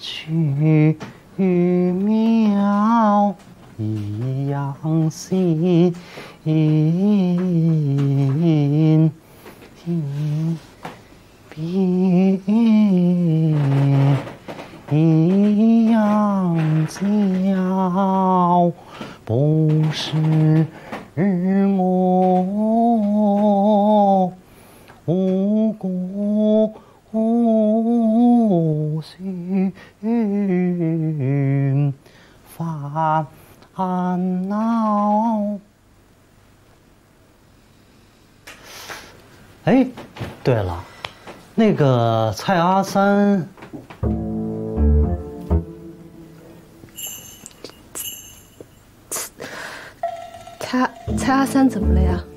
去苗一样心，比一样娇，不是我无故寻烦恼。哎，对了，那个蔡阿三， 蔡阿三怎么了呀？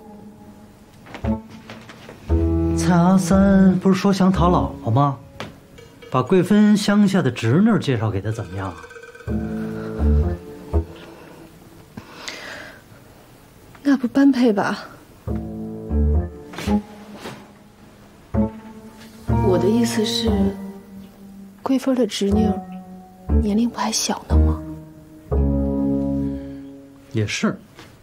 蔡阿三不是说想讨老婆吗？把贵芬乡下的侄女介绍给他，怎么样啊？ 那不般配吧？我的意思是，贵芬的侄女年龄不还小呢吗？ 也是。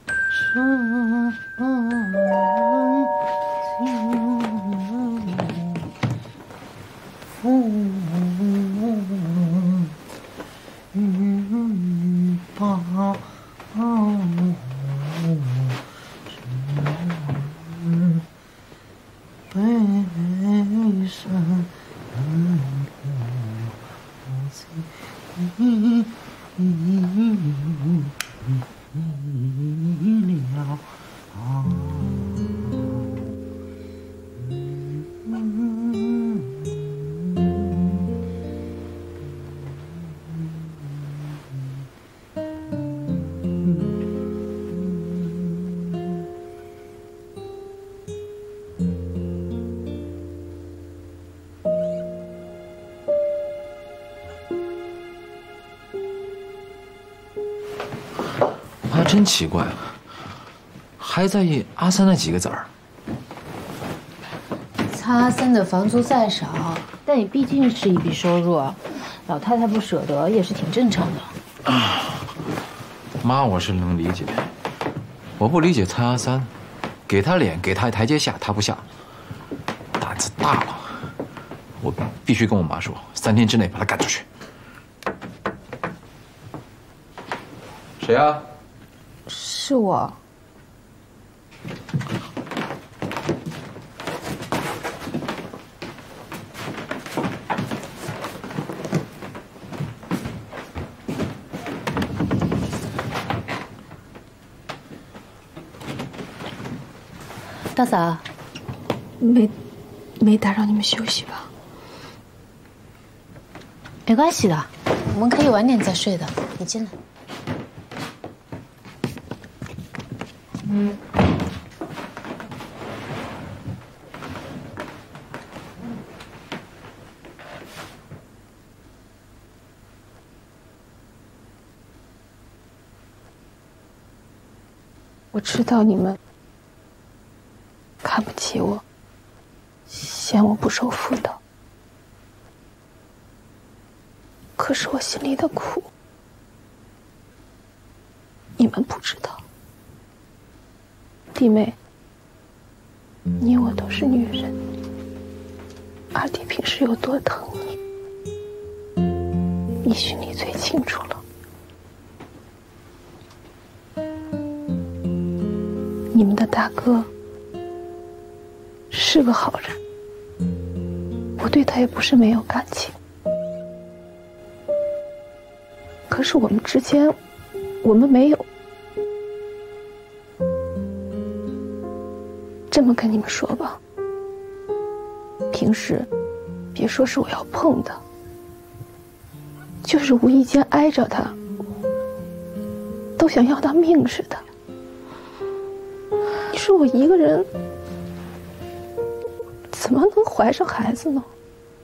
真奇怪，还在意阿三那几个子儿。 蔡阿三的房租再少，但也毕竟是一笔收入，老太太不舍得也是挺正常的。 妈，我是能理解，我不理解蔡阿三，给他脸，给他台阶下，他不下，胆子大了。我必须跟我妈说，3天之内把他赶出去。谁啊？ 是我。 大嫂， 没打扰你们休息吧？ 没关系的，我们可以晚点再睡的。你进来。 我知道你们看不起我，嫌我不守妇道，可是我心里的苦，你们不知道。弟妹，你我都是女人，二弟平时有多疼你，你心里最清楚了。你们的大哥是个好人，我对他也不是没有感情，可是我们之间，我们没有。这么跟你们说吧，平时别说是我要碰的，就是无意间挨着他，都想要他命似的。你说我一个人怎么能怀上孩子呢？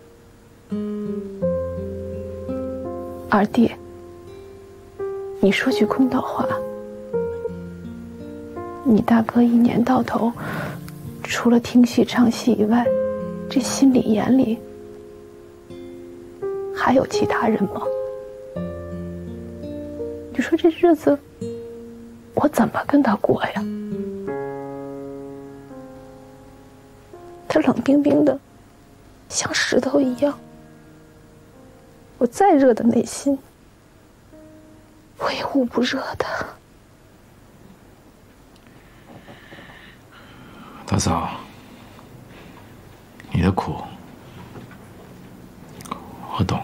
二弟，你说句公道话，你大哥一年到头除了听戏唱戏以外，这心里眼里还还有其他人吗？你说这日子我怎么跟他过呀？他冷冰冰的，像石头一样。我再热的内心，我也捂不热的。 大嫂，你的苦我懂。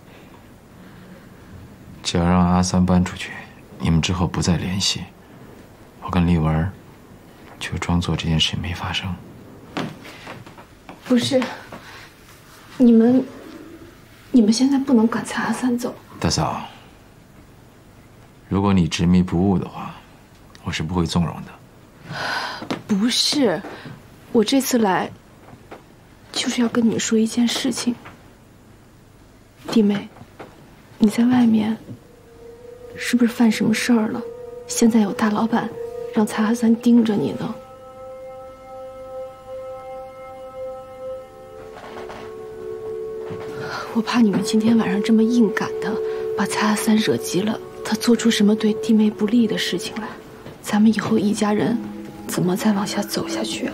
只要让阿三搬出去，你们之后不再联系，我跟丽文就装作这件事没发生。 不是，你们现在不能赶蔡阿三走。 大嫂，如果你执迷不悟的话，我是不会纵容的。 不是，我这次来就是要跟你们说一件事情。弟妹，你在外面是不是犯什么事儿了？现在有大老板让蔡阿三盯着你呢。我怕你们今天晚上这么硬赶他，把蔡阿三惹急了，他做出什么对弟妹不利的事情来，咱们以后一家人怎么再往下走下去啊？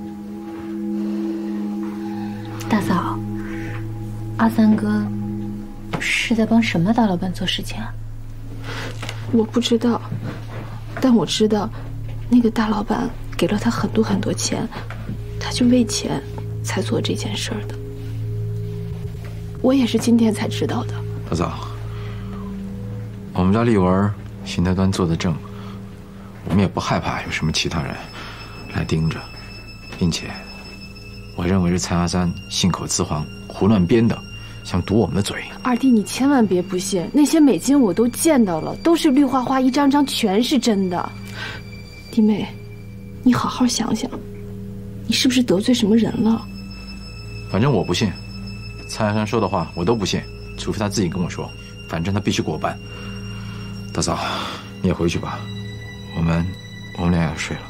大嫂，阿三哥是在帮什么大老板做事情啊？ 我不知道，但我知道，那个大老板给了他很多很多钱，他就为钱才做这件事儿的。我也是今天才知道的。 大嫂，我们家丽文心态端坐得正，我们也不害怕有什么其他人来盯着，并且我认为是蔡阿三信口雌黄、胡乱编的，想堵我们的嘴。 二弟，你千万别不信，那些美金我都见到了，都是绿花花，一张张全是真的。弟妹，你好好想想，你是不是得罪什么人了？ 反正我不信，蔡阿三说的话我都不信，除非他自己跟我说，反正他必须给我办。大嫂，你也回去吧，我们俩要睡了。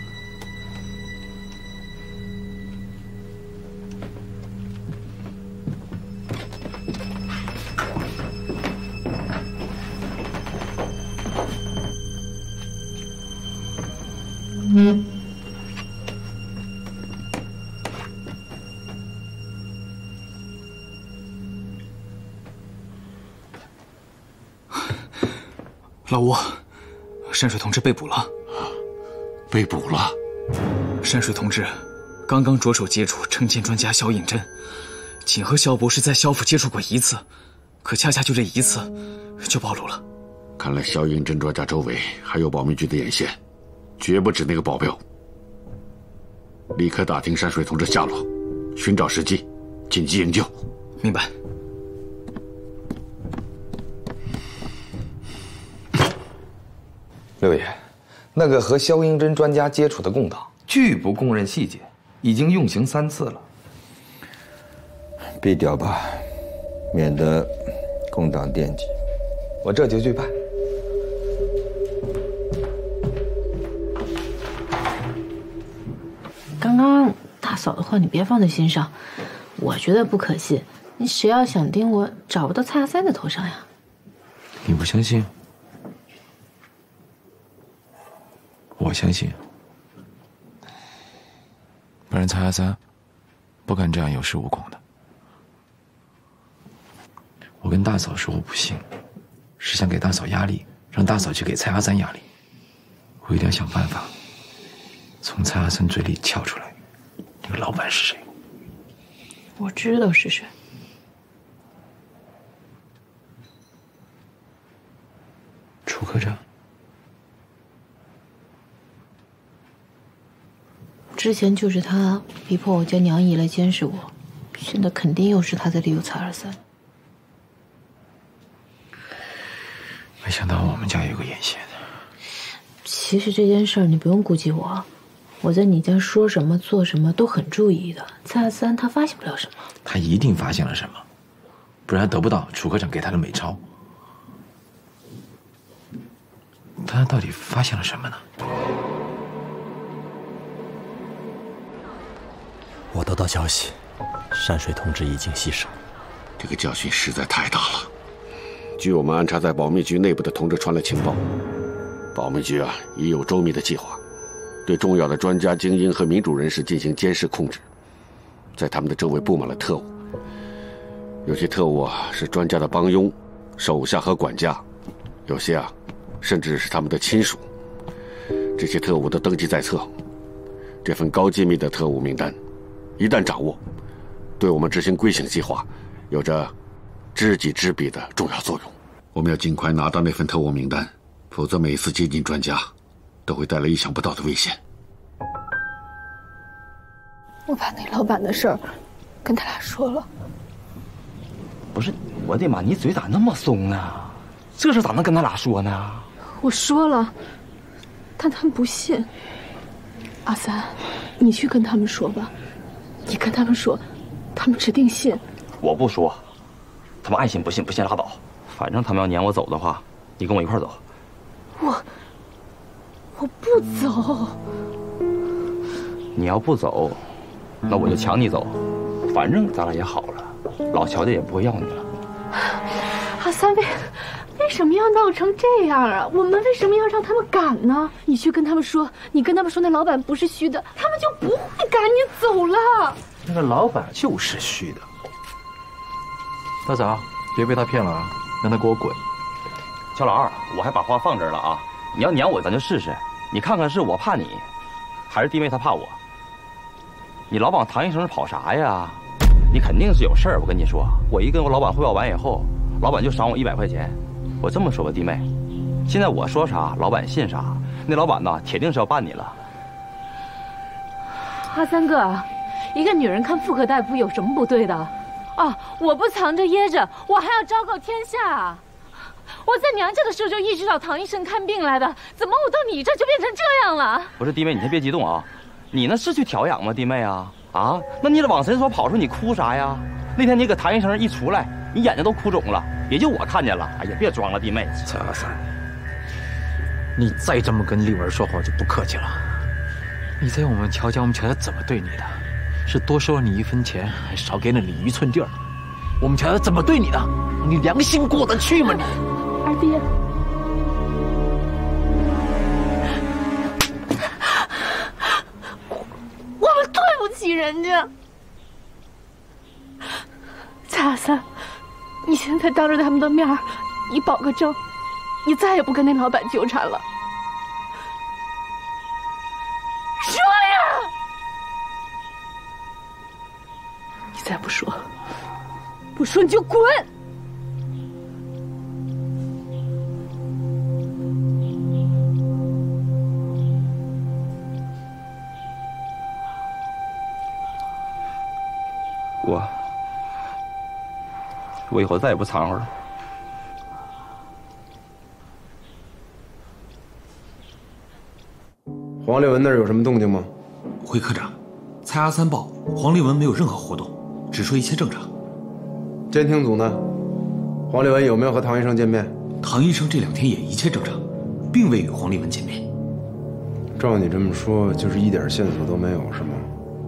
老吴，山水同志被捕了。 被捕了？ 山水同志刚刚着手接触成剑专家萧应真，仅和萧博士在萧府接触过一次，可恰恰就这一次就暴露了。 看来萧应真专家周围还有保密局的眼线，绝不止那个保镖。立刻打听山水同志下落，寻找时机，紧急营救。 明白。 六爷，那个和萧应真专家接触的共党，拒不供认细节，已经用刑3次了。 毙掉吧，免得共党惦记。 我这就去办。 刚刚大嫂的话你别放在心上，我觉得不可信。你谁要想盯我，找不到蔡阿三的头上呀？ 你不相信？我相信，不然蔡阿三不敢这样有恃无恐的。我跟大嫂说我不信，是想给大嫂压力，让大嫂去给蔡阿三压力。我一定要想办法从蔡阿三嘴里撬出来，那个老板是谁。 我知道是谁。 楚科长。 之前就是他逼迫我家娘姨来监视我，现在肯定又是他在利用蔡阿三。 没想到我们家有个眼线。 其实这件事儿你不用顾及我，我在你家说什么做什么都很注意的。蔡阿三他发现不了什么， 他一定发现了什么，不然得不到楚科长给他的美钞。他到底发现了什么呢？ 我得到消息，山水同志已经牺牲， 这个教训实在太大了。据我们安插在保密局内部的同志传来情报，保密局已有周密的计划，对重要的专家、精英和民主人士进行监视控制，在他们的周围布满了特务。有些特务是专家的帮佣、手下和管家，有些甚至是他们的亲属。这些特务都登记在册。这份高机密的特务名单，一旦掌握，对我们执行归省计划有着知己知彼的重要作用。我们要尽快拿到那份特务名单，否则每一次接近专家都会带来意想不到的危险。 我把那老板的事儿跟他俩说了。 不是，我的妈，你嘴咋那么松啊？这事咋能跟他俩说呢？ 我说了，但他们不信。阿三，你去跟他们说吧，你跟他们说，他们指定信。 我不说，他们爱信不信，不信拉倒。反正他们要撵我走的话，你跟我一块走。 我不走。 你要不走，那我就抢你走。反正咱俩也好了，老乔家也不会要你了。 阿三，为什么要闹成这样啊？我们为什么要让他们赶呢？你去跟他们说，你跟他们说那老板不是虚的，他们就不会赶你走了。 那个老板就是虚的。大嫂，别被他骗了啊！让他给我滚！乔老二，我还把话放这儿了啊！你要撵我，咱就试试。你看看是我怕你，还是弟妹她怕我？你老往唐医生跑啥呀？你肯定是有事儿。我跟你说，我一跟我老板汇报完以后，老板就赏我100块钱。我这么说吧，弟妹，现在我说啥，老板信啥。那老板呢，铁定是要办你了。 阿三哥，一个女人看妇科大夫有什么不对的？啊，我不藏着掖着，我还要昭告天下。我在娘家的时候就一直找唐医生看病来的，怎么我到你这就变成这样了？ 不是弟妹，你先别激动啊。你那是去调养吗，弟妹啊？啊，那你这往诊所跑出去，你哭啥呀？那天你搁唐医生一出来，你眼睛都哭肿了，也就我看见了。哎呀，别装了，弟妹。 蔡阿三，你再这么跟丽文说话就不客气了。你在我们乔家，我们乔家怎么对你的？是多收了你1分钱，还少给了你1寸地儿？我们乔家怎么对你的？你良心过得去吗你？ 二爹，我们对不起人家。蔡阿三，你现在当着他们的面，你保个证，你再也不跟那老板纠缠了。说呀！你再不说，不说你就滚！ 我以后再也不掺和了。 黄立文那儿有什么动静吗？ 回科长，蔡阿三报黄立文没有任何活动，只说一切正常。 监听组呢？黄立文有没有和唐医生见面？ 唐医生这2天也一切正常，并未与黄立文见面。 照你这么说，就是一点线索都没有，是吗？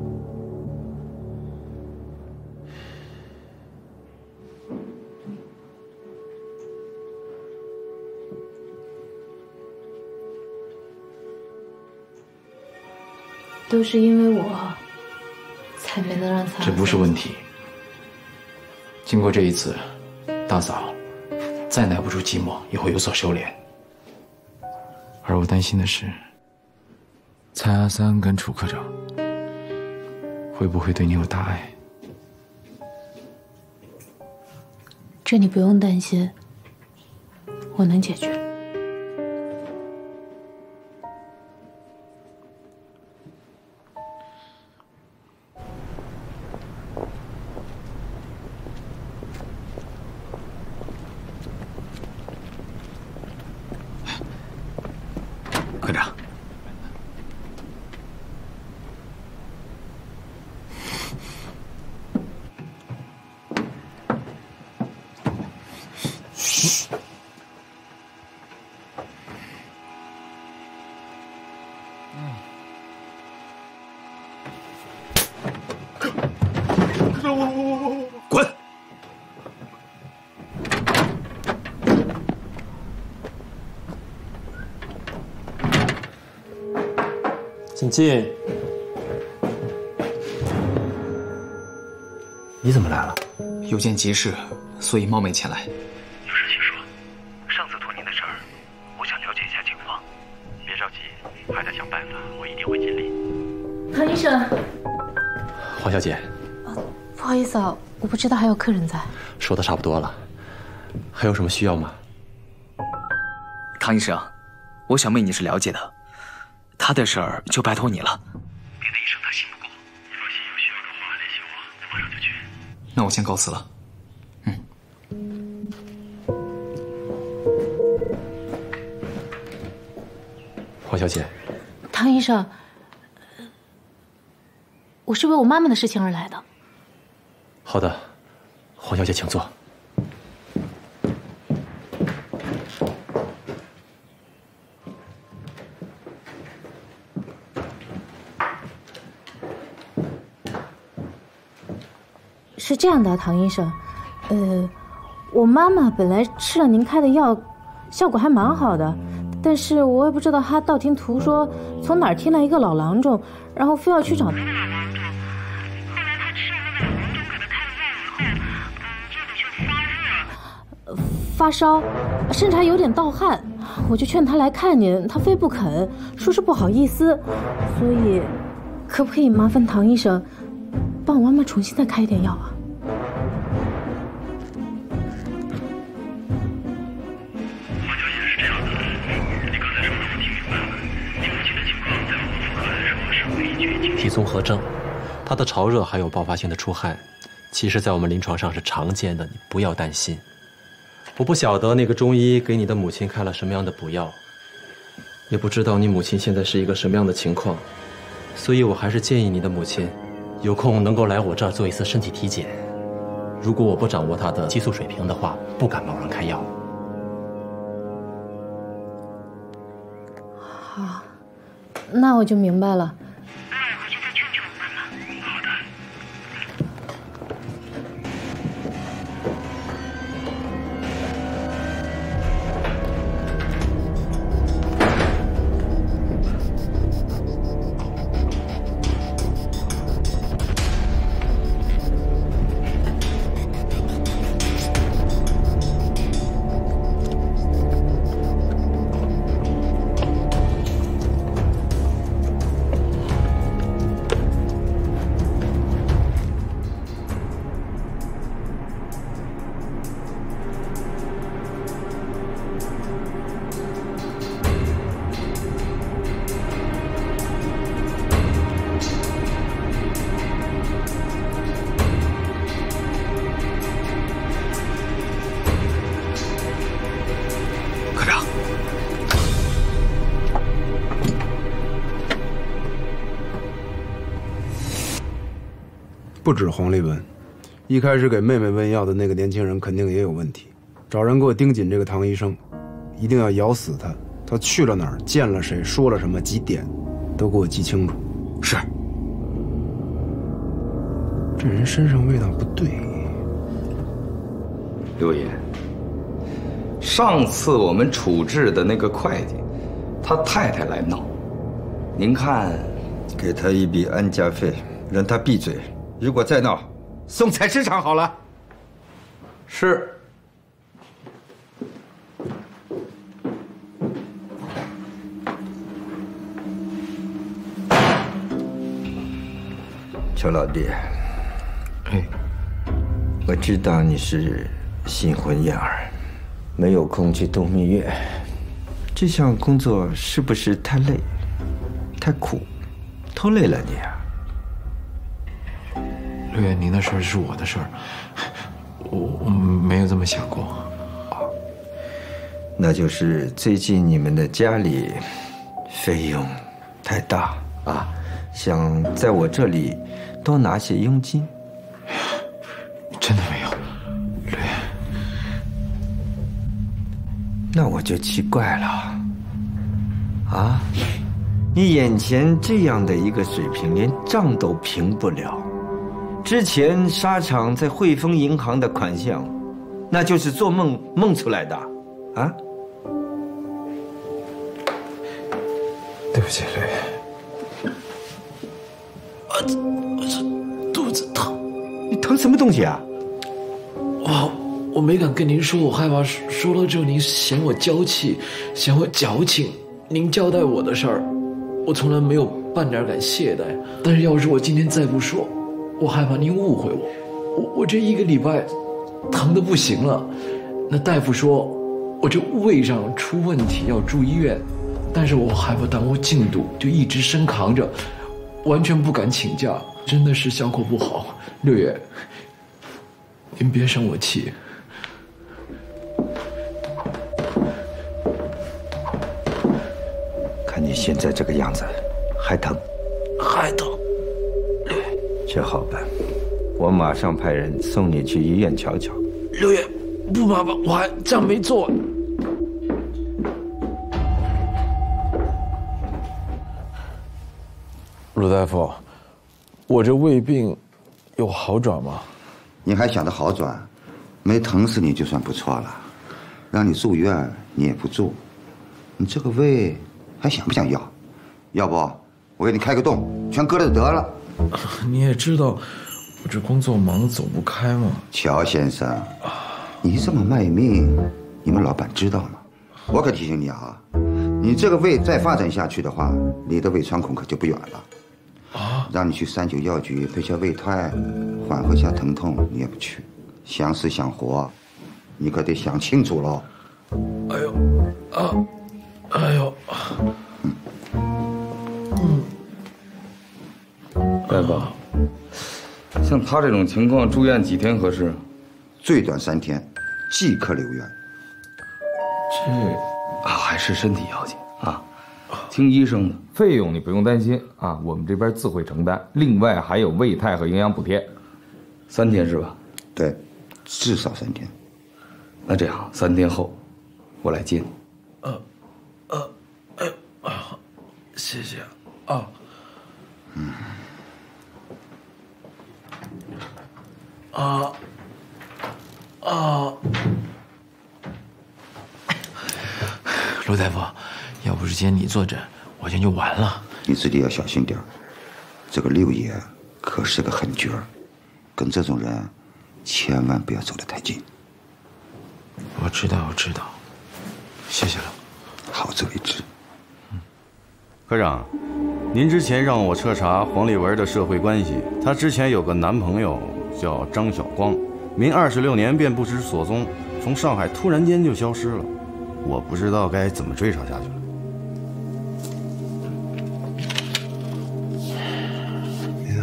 都是因为我，才没能让他。 这不是问题。经过这一次，大嫂再耐不住寂寞，也会有所收敛。而我担心的是，蔡阿三跟楚科长会不会对你有大爱？ 这你不用担心，我能解决。 科长， 请进。 你怎么来了？有件急事，所以冒昧前来。 有事请说。上次托您的事儿，我想了解一下情况。别着急，还在想办法，我一定会尽力。 唐医生， 黄小姐， 不好意思啊，我不知道还有客人在。 说的差不多了，还有什么需要吗？ 唐医生，我小妹你是了解的，她的事儿就拜托你了。 别的医生他信不过，你放心，有需要的话联系我，马上就去。 那我先告辞了。 黄小姐， 唐医生，我是为我妈妈的事情而来的。 好的，黄小姐请坐。 是这样的，唐医生，我妈妈本来吃了您开的药，效果还蛮好的，但是我也不知道她道听途说从哪儿听来一个老郎中，然后非要去找那个老郎中。后来她吃了那个老郎中给她开的药以后，这个就发热，发烧，甚至还有点盗汗。我就劝她来看您，她非不肯，说是不好意思。所以，可不可以麻烦唐医生帮我妈妈重新再开一点药啊？ 体综合症，他的潮热还有爆发性的出汗，其实在我们临床上是常见的，你不要担心。我不晓得那个中医给你的母亲开了什么样的补药，也不知道你母亲现在是一个什么样的情况，所以我还是建议你的母亲有空能够来我这儿做一次身体体检。如果我不掌握她的激素水平的话，不敢贸然开药。 好，那我就明白了。 不止黄立文，一开始给妹妹问药的那个年轻人肯定也有问题。找人给我盯紧这个唐医生，一定要咬死他。他去了哪儿，见了谁，说了什么，几点，都给我记清楚。 是。 这人身上味道不对。 刘爷，上次我们处置的那个会计，他太太来闹，您看， 给他一笔安家费，让他闭嘴。如果再闹，送菜市场好了。 是。 邱老弟，我知道你是新婚燕尔，没有空去度蜜月。这项工作是不是太累、太苦，拖累了你啊？ 六爷，您的事儿是我的事儿，我没有这么想过。 那就是最近你们的家里费用太大啊，想在我这里多拿些佣金。 真的没有，六爷。 那我就奇怪了，啊，你眼前这样的一个水平，连账都平不了。之前沙场在汇丰银行的款项，那就是做梦梦出来的，啊？ 对不起，六爷。 我这肚子疼。 你疼什么东西啊？ 我没敢跟您说，我害怕说了之后您嫌我娇气，嫌我矫情。您交代我的事儿，我从来没有半点敢懈怠。但是要是我今天再不说，我害怕您误会我。我这1个礼拜疼得不行了，那大夫说我这胃上出问题要住医院，但是我害怕耽误进度，就一直生扛着，完全不敢请假，真的是效果不好。6月，您别生我气。 看你现在这个样子，还疼？ 还疼。 这好办，我马上派人送你去医院瞧瞧。 6月，不麻烦，我还账没做完。 陆大夫，我这胃病有好转吗？ 你还想着好转？没疼死你就算不错了。让你住院你也不住，你这个胃还想不想要？要不我给你开个洞，全割了就得了。 你也知道，我这工作忙走不开嘛。 乔先生，你这么卖命，你们老板知道吗？我可提醒你啊，你这个胃再发展下去的话，离的胃穿孔可就不远了。让你去39药局配下胃泰，缓和下疼痛，你也不去，想死想活，你可得想清楚喽。 哎呦，哎呦， 大夫，像他这种情况，住院几天合适？ 最短3天，即刻留院。 还是身体要紧啊，听医生的。 费用你不用担心啊，我们这边自会承担。另外还有胃泰和营养补贴。 3天是吧？ 对，至少3天。 那这样，3天后我来接你。 谢谢啊。 陆大夫，要不是今天你坐诊，我今天就完了。 你自己要小心点，这个6爷可是个狠角儿，跟这种人千万不要走得太近。 我知道，谢谢了。 好自为之。 科长，您之前让我彻查黄立文的社会关系，她之前有个男朋友叫张晓光，民26年便不知所踪，从上海突然间就消失了，我不知道该怎么追查下去了。 民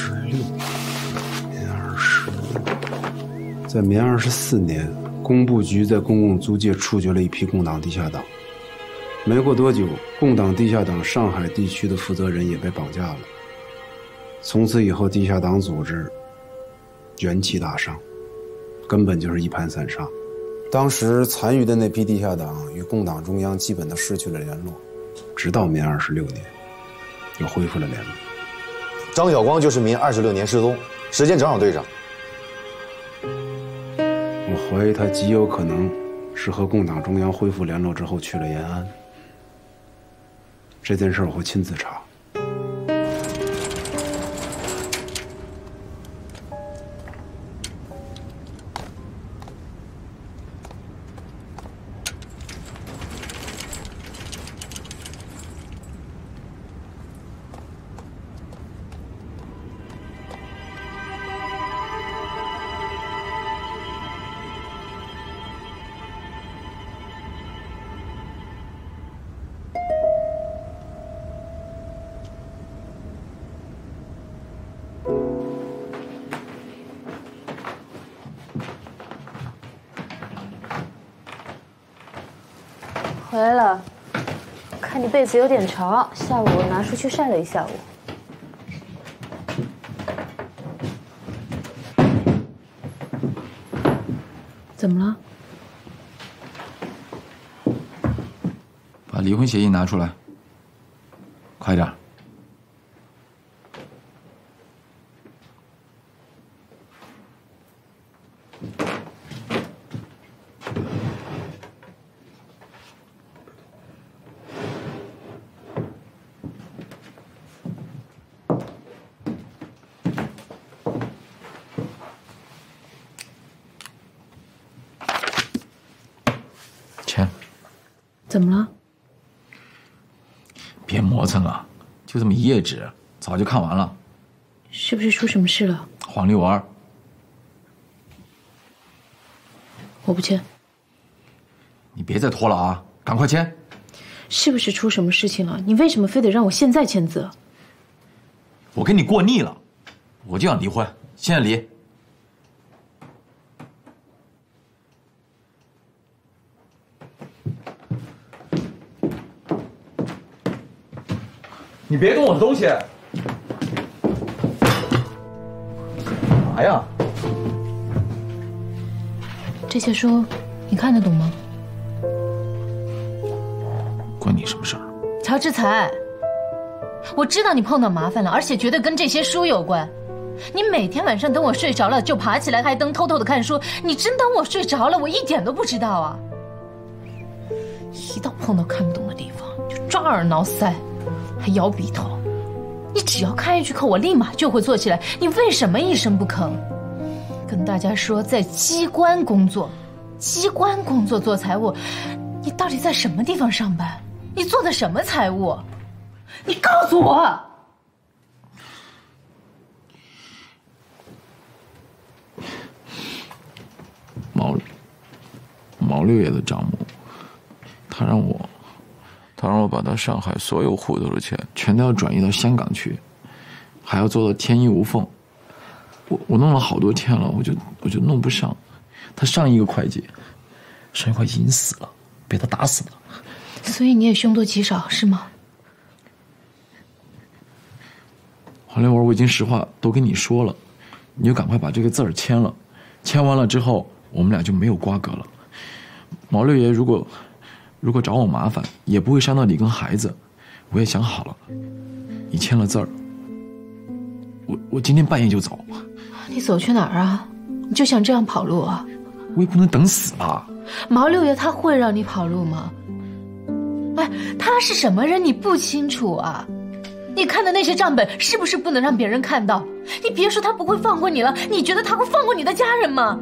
26，在民24年，工部局在公共租界处决了一批共党地下党。没过多久，共党地下党上海地区的负责人也被绑架了。从此以后，地下党组织元气大伤，根本就是一盘散沙。当时残余的那批地下党与共党中央基本都失去了联络，直到民26年，又恢复了联络。 张晓光就是民26年失踪，时间正好对上。 我怀疑他极有可能是和共党中央恢复联络之后去了延安。这件事我会亲自查。 回来了，看你被子有点潮，下午我拿出去晒了一下午。怎么了？ 把离婚协议拿出来，快点。 怎么了？ 别磨蹭了，就这么一页纸，早就看完了。 是不是出什么事了？ 黄丽文， 我不签。 你别再拖了啊，赶快签。 是不是出什么事情了？你为什么非得让我现在签字？ 我跟你过腻了，我就想离婚，现在离。你别动我的东西！干嘛呀？ 这些书你看得懂吗？ 关你什么事儿？ 乔治才，我知道你碰到麻烦了，而且绝对跟这些书有关。你每天晚上等我睡着了就爬起来开灯偷偷的看书，你真当我睡着了我一点都不知道啊？一到碰到看不懂的地方就抓耳挠腮，还摇笔头。你只要开一句口，我立马就会做起来。你为什么一声不吭？跟大家说在机关工作做财务，你到底在什么地方上班？你做的什么财务？你告诉我！ 毛六爷的账目，他让我把他上海所有户头的钱全都要转移到香港去，还要做到天衣无缝。我弄了好多天了，我就弄不上。他上一个会计已经死了，被他打死了。 所以你也凶多吉少是吗？ 黄连文，我已经实话都跟你说了，你就赶快把这个字儿签了，签完了之后我们俩就没有瓜葛了。毛六爷如果找我麻烦，也不会伤到你跟孩子。我也想好了，你签了字儿，我今天半夜就走。 你走去哪儿啊？你就想这样跑路啊？ 我也不能等死吧。 毛六爷他会让你跑路吗？哎，他是什么人你不清楚啊？ 你看的那些账本是不是不能让别人看到？你别说他不会放过你了，你觉得他会放过你的家人吗？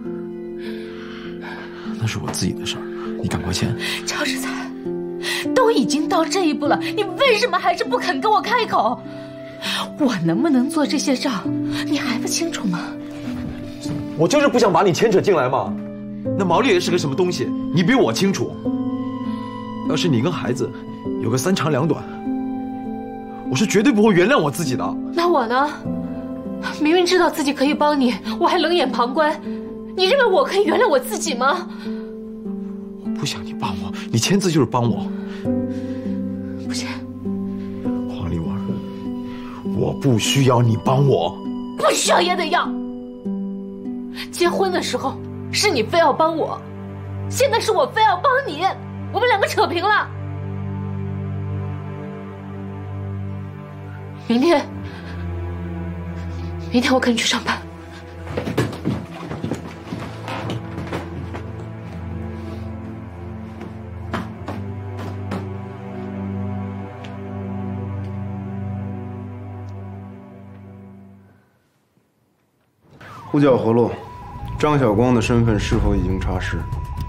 那是我自己的事儿，你赶快签。 乔治才，都已经到这一步了，你为什么还是不肯跟我开口？我能不能做这些账，你还不清楚吗？ 我就是不想把你牵扯进来嘛。那毛利爷是个什么东西，你比我清楚。要是你跟孩子有个三长两短，我是绝对不会原谅我自己的。 那我呢？明明知道自己可以帮你，我还冷眼旁观。你认为我可以原谅我自己吗？ 我不想你帮我，你签字就是帮我。 不签。 黄丽文，我不需要你帮我。 不需要也得要。结婚的时候是你非要帮我，现在是我非要帮你，我们两个扯平了。明天我跟你去上班。 呼叫活络，张晓光的身份是否已经查实？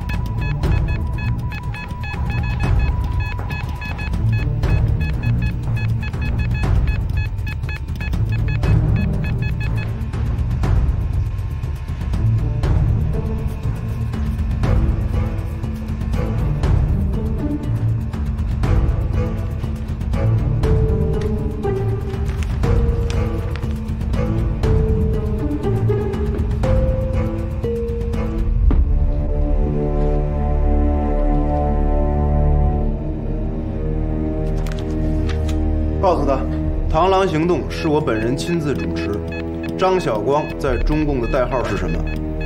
告诉他，螳螂行动是我本人亲自主持。张晓光在中共的代号是什么？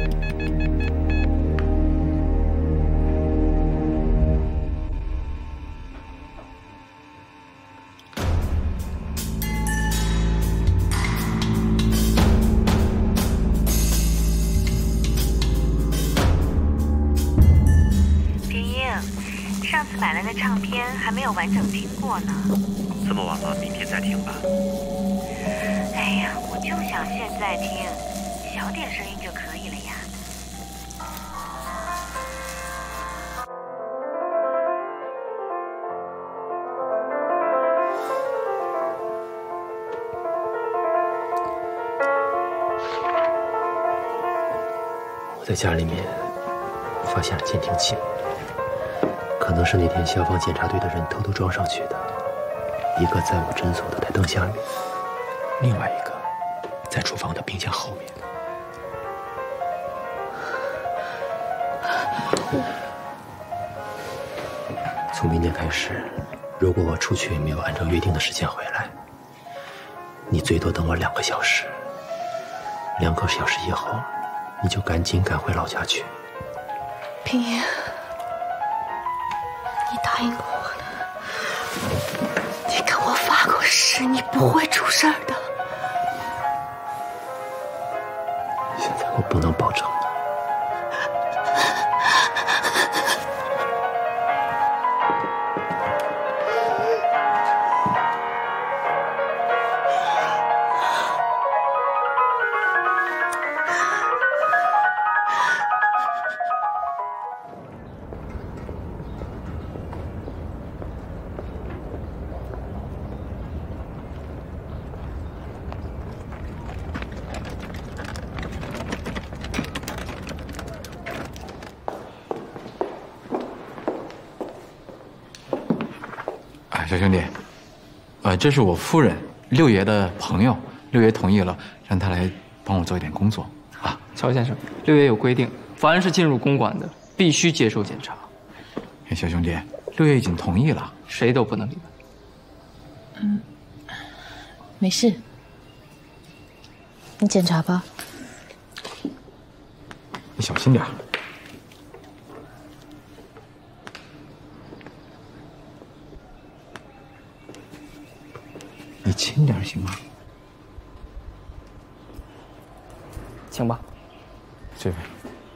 林英，上次买来的唱片还没有完整听过呢。 这么晚了，明天再听吧。 哎呀，我就想现在听，小点声音就可以了呀。 我在家里面发现了监听器，可能是那天消防检查队的人偷偷装上去的。一个在我诊所的台灯下面，另外一个在厨房的冰箱后面。从明天开始，如果我出去没有按照约定的时间回来，你最多等我2个小时。2个小时以后，你就赶紧赶回老家去。 冰莹，你答应过我的，你跟我发过誓，你不会出事儿的。 现在我不能保证。 小兄弟，这是我夫人六爷的朋友，六爷同意了，让他来帮我做一点工作啊。 乔先生，六爷有规定，凡是进入公馆的，必须接受检查。 小兄弟，六爷已经同意了， 谁都不能例外。 没事，你检查吧。 你小心点。你轻点行吗？ 请吧。 这边。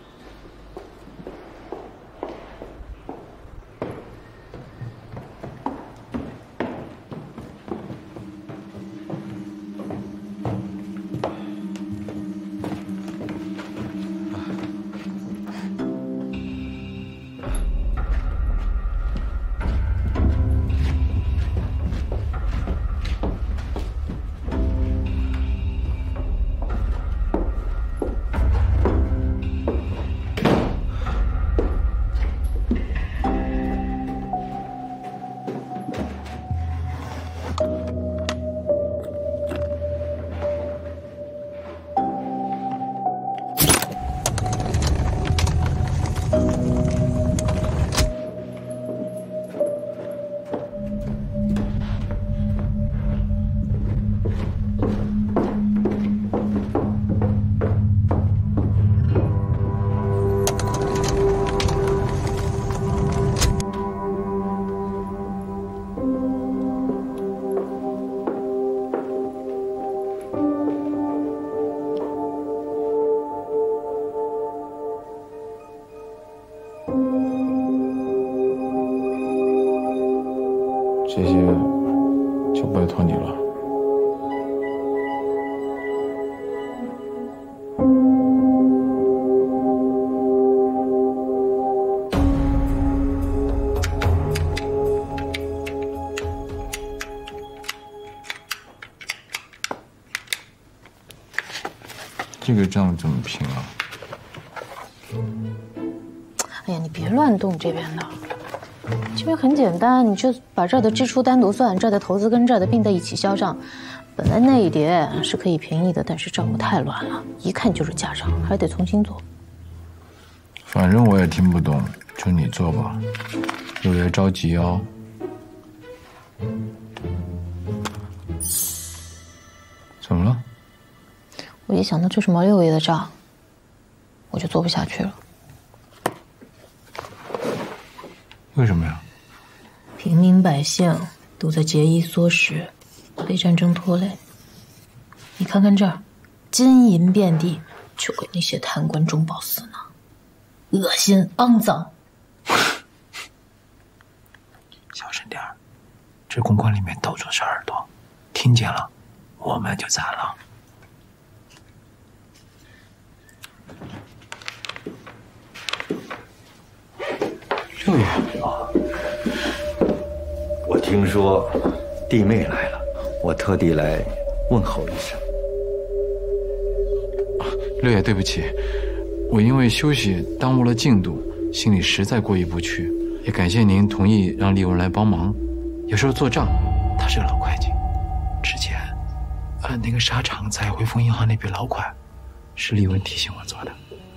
这些就拜托你了。这个账怎么评啊？ 哎呀，你别乱动这边的。这边很简单，你就把这儿的支出单独算，这儿的投资跟这儿的并在一起销账。本来那一叠是可以便宜的，但是账目太乱了，一看就是假账，还得重新做。 反正我也听不懂，就你做吧。六爷着急哦。怎么了？ 我一想到这是毛六爷的账，我就做不下去了。 为什么呀？ 平民百姓都在节衣缩食，被战争拖累。你看看这儿，金银遍地，就给那些贪官中饱私囊，恶心肮脏。 小声点儿，这公馆里面到处是耳朵，听见了，我们就惨了。 六爷，我听说弟妹来了，我特地来问候一声。 六爷，对不起， 我因为休息耽误了进度，心里实在过意不去。也感谢您同意让丽文来帮忙。有时候做账，他是个老会计。之前，那个沙场在汇丰银行那笔老款，是丽文提醒我做的。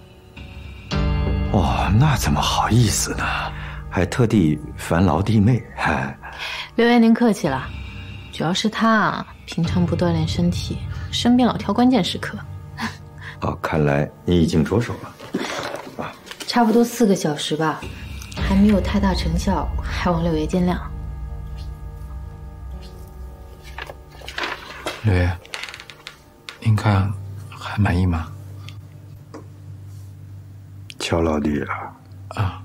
哦，那怎么好意思呢？还特地烦劳弟妹。 刘爷您客气了，主要是他啊，平常不锻炼身体，生病老挑关键时刻。 哦，看来你已经着手了。 差不多4个小时吧，还没有太大成效，还望六爷见谅。 六爷，您看还满意吗？ 乔老弟啊。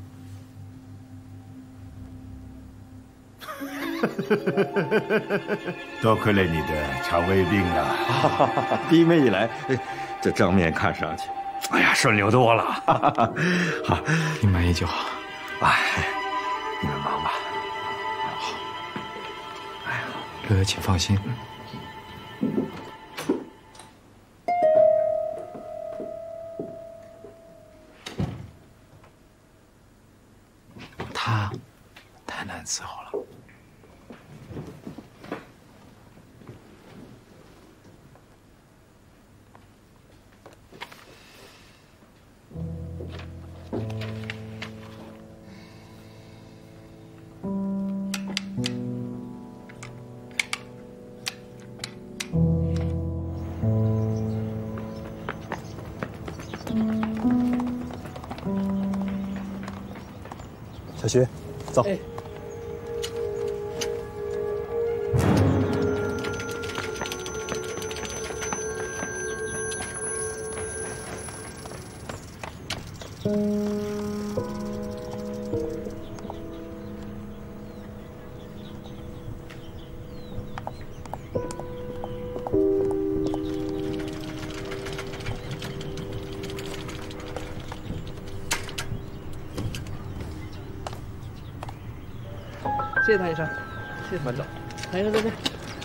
多亏了你的肠胃病啊！ 弟妹一来，这账面看上去，哎呀，顺溜多了。好， 你满意就好。 哎，你们忙吧。 好。哎呀，六爷请放心。他太难伺候了。 小徐，走。 谢谢唐医生，谢谢团长，唐医生再见。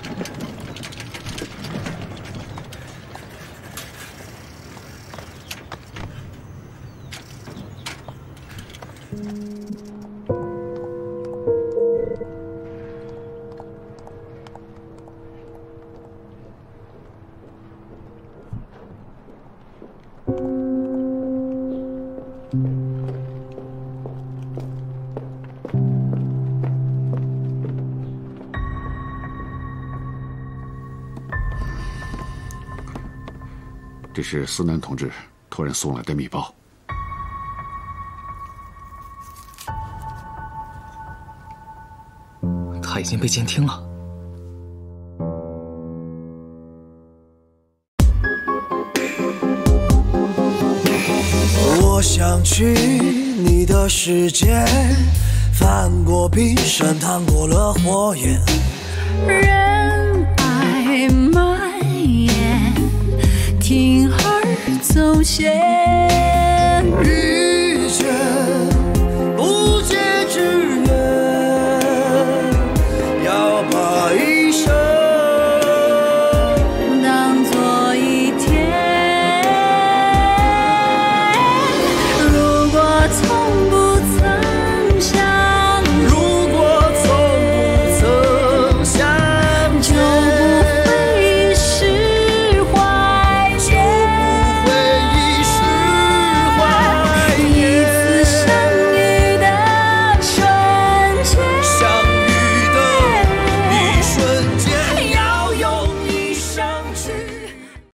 这是思南同志托人送来的密报。 他已经被监听了。 我想去你的世界，翻过冰山，趟过了火焰， 人海蔓延，听儿走斜。